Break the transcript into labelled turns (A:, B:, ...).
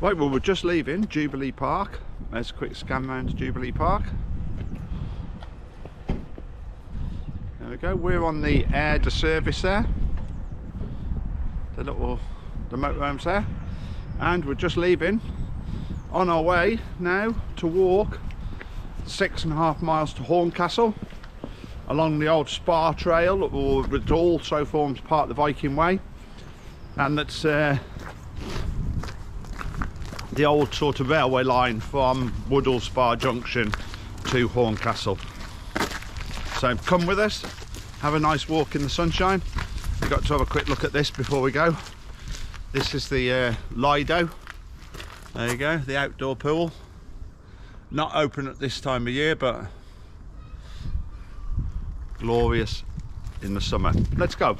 A: Right, well, we're just leaving Jubilee Park. There's a quick scan round to Jubilee Park. There we go. We're on the air to service there. The motorhome's there. And we're just leaving. On our way now to walk 6.5 miles to Horncastle along the old Spa trail, which also forms part of the Viking Way. And that's the old sort of railway line from Woodhall Spa junction to Horncastle. So come with us, have a nice walk in the sunshine. We've got to have a quick look at this before we go. This is the Lido. There you go, the outdoor pool. Not open at this time of year, but glorious in the summer. Let's go.